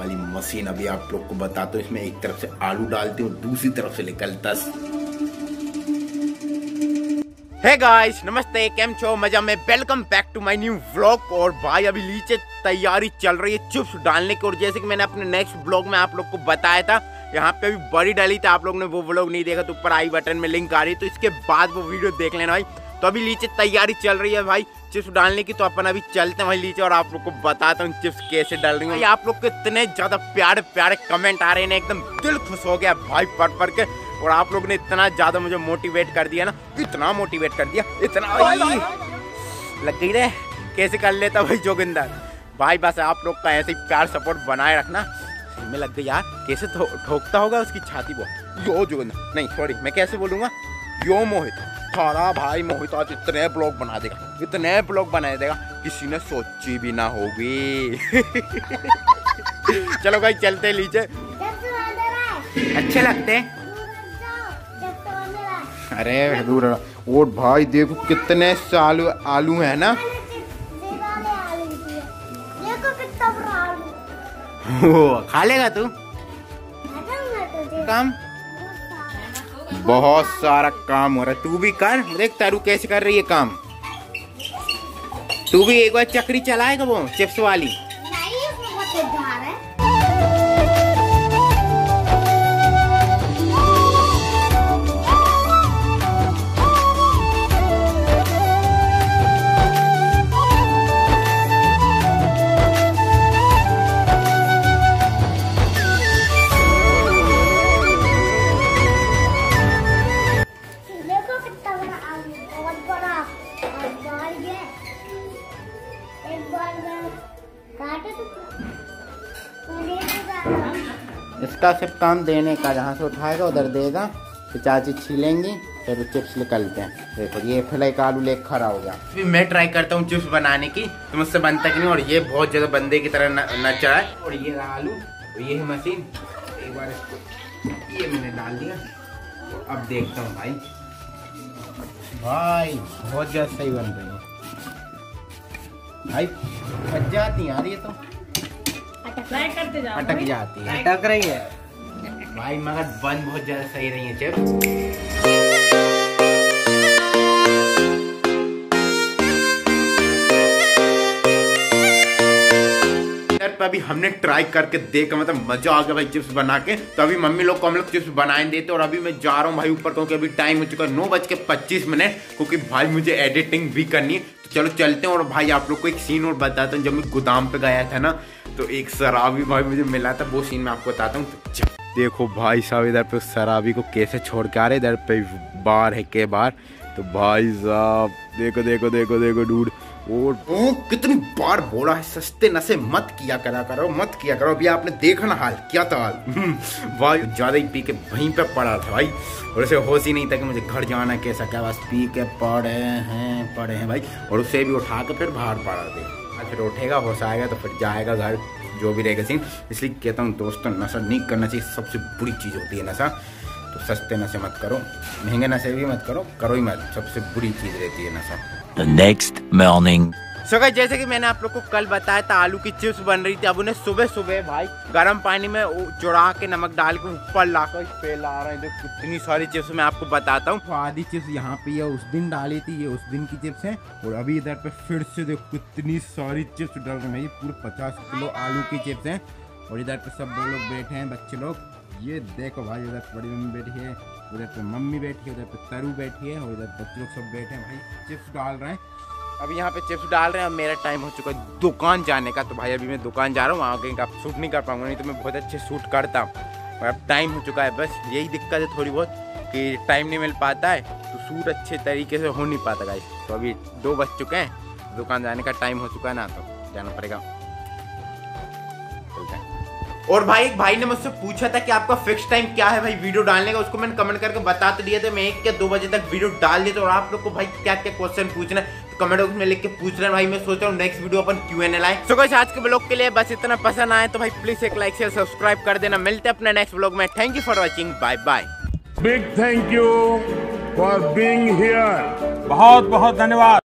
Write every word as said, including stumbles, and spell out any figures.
वाली मशीन अभी आप लोग को बताता हूँ। इसमें एक तरफ से आलू डालते हूँ, दूसरी तरफ से निकलता। हे गाइस, नमस्ते, केम छो, मजा में, welcome back to my new vlog. और भाई अभी नीचे तैयारी चल रही है चिप्स डालने की। और जैसे कि मैंने अपने नेक्स्ट व्लॉग में आप लोग को बताया था, यहाँ पे अभी बड़ी डाली थी, आप लोग ने वो व्लॉग नहीं देखा तो ऊपर आई बटन में लिंक आ रही है, तो इसके बाद वो वीडियो देख लेना भाई। तो अभी नीचे तैयारी चल रही है भाई चिप्स डालने की, तो अपन अभी चलते हैं भाई नीचे और आप लोग को बताता हूँ चिप्स कैसे डाल रही हूँ। आप लोग के इतने ज्यादा प्यारे प्यारे कमेंट आ रहे हैं, एकदम दिल खुश हो गया भाई पढ़ पढ़ के। और आप लोग ने इतना ज्यादा मुझे मोटिवेट कर दिया ना, इतना मोटिवेट कर दिया, इतना लग गई रे कैसे कर लेता भाई जोगिंदर भाई। बस आप लोग का ऐसे ही प्यार सपोर्ट बनाए रखना। मैं लग गई यार, कैसे ठोकता होगा उसकी छाती वो, यो जोगिंदर नहीं सॉरी मैं कैसे बोलूंगा, यो मोहित थारा भाई। मोहित आज इतने ब्लॉग बना देगा, इतने ब्लॉग बना देगा किसी ने सोची भी ना होगी। चलो भाई चलते नीचे, अच्छे लगते हैं। अरे दूर और भाई देखो कितने आलू आलू है ना। ओ, खा लेगा तू काम, बहुत सारा काम हो रहा है, तू भी कर। देख तारू कैसे कर रही है काम, तू भी एक बार चक्री चलाएगा वो चिप्स वाली। इसका सिर्फ काम देने का, जहाँ से उठाएगा उधर देगा, तो चाची छीलेंगी फिर चिप्स निकलते हैं। देखो ये फिर एक आलू लेकर खड़ा हो गया। फिर मैं ट्राई करता हूँ चिप्स बनाने की, तो मुझसे बनता कि नहीं। और ये बहुत ज्यादा बंदे की तरह नच रहा है। और ये आलू और ये है मशीन, एक बार इसको ये मैंने डाल दिया। तो अब देखता हूँ भाई, भाई बहुत ज्यादा सही बन रही है भाई, बच जाती यार ये तो करते जाओ, अटक जाती है, अटक रही है भाई, मगर बन बहुत ज्यादा सही रही है चिप्स। अभी हमने ट्राई करके देखा, मतलब मजा आ गया भाई चिप्स बना के। तो अभी मम्मी लोग को हम लोग चिप्स बनाए देते। और अभी मैं जा रहा हूँ भाई ऊपर, क्योंकि अभी टाइम हो चुका है नौ बज के पच्चीस मिनट, क्योंकि भाई मुझे एडिटिंग भी करनी है। तो चलो चलते हैं। और भाई आप लोग को एक सीन और बताता हूँ, जब मैं गोदाम पे गया था ना, तो एक शराबी भाई मुझे मिला था, वो सीन मैं आपको बताता हूँ। तो देखो भाई साहब इधर पे शराबी को कैसे छोड़ के आ रहे, इधर पे बार है के बार। तो भाई साहब देखो देखो देखो देखो डूड, और ओ, कितनी बार बोला है सस्ते नशे मत किया करा करो, मत किया करो। अभी आपने देखा ना हाल, क्या था हाल। भाई ज्यादा ही पी के वहीं पे पड़ा था भाई, और उसे होश ही नहीं था कि मुझे घर जाना कैसा, क्या बस पी के पड़े हैं पड़े हैं भाई। और उसे भी उठा के फिर बाहर पड़ा दे, फिर उठेगा होश आएगा तो फिर जाएगा घर, जो भी रहेगा सीन। इसलिए कहता हूँ दोस्तों, नशा नहीं करना चाहिए, सबसे बुरी चीज होती है नशा। तो सस्ते नशे मत करो, महंगे नशे भी मत करो, करो ही मत, सबसे बुरी चीज रहती है नशा। The next morning. So guys, जैसे कि मैंने आप लोग को कल बताया था आलू की चिप्स बन रही थी। अब उन्हें सुबह सुबह भाई गर्म पानी में चुरा के नमक डाल के ऊपर लाकर फैला रहे हैं। कितनी सारी चिप्स मैं आपको बताता हूँ। तो आधी चिप्स यहाँ पे ये उस दिन डाली थी, ये उस दिन की चिप्स है। और अभी इधर पे फिर से देखो कितनी सारी चिप्स डाल रहे हैं, ये पूरे पचास किलो आलू की चिप्स है। और इधर पे सब लोग बैठे हैं, बच्चे लोग, ये देखो भाई, इधर बड़ी मम्मी बैठी है, उधर पे मम्मी बैठी है, उधर पे तरु बैठी है, और इधर बच्चे लोग सब बैठे हैं भाई, चिप्स डाल रहे हैं। अभी यहाँ पे चिप्स डाल रहे हैं। अब मेरा टाइम हो चुका है दुकान जाने का। तो भाई अभी मैं दुकान जा रहा हूँ, वहाँ कहीं का शूट नहीं कर पाऊंगा, नहीं तो मैं बहुत अच्छे शूट करता हूँ। और अब टाइम हो चुका है, बस यही दिक्कत है थोड़ी बहुत कि टाइम नहीं मिल पाता है, तो शूट अच्छे तरीके से हो नहीं पाता गाइस। तो अभी दो बज चुके हैं, दुकान जाने का टाइम हो चुका है ना, तो जाना पड़ेगा। और भाई एक भाई ने मुझसे पूछा था कि आपका फिक्स टाइम क्या है भाई वीडियो डालने का, उसको मैंने कमेंट करके बता तो दिया था, मैं एक या दो बजे तक वीडियो डाल देता। और आप लोग को भाई क्या क्या क्वेश्चन पूछना है तो कमेंट बॉक्स में लिख के पूछ रहे हैं भाई। मैं सोच रहा हूँ नेक्स्ट वीडियो अपन क्यू एन ए लाए। सो गाइस आज के ब्लॉग के लिए बस इतना, पसंद आए तो भाई प्लीज एक लाइक शेयर सब्सक्राइब कर देना। मिलते हैं अपने नेक्स्ट ब्लॉग में। Thank you for watching, bye bye. Big thank you for being here, बहुत बहुत धन्यवाद।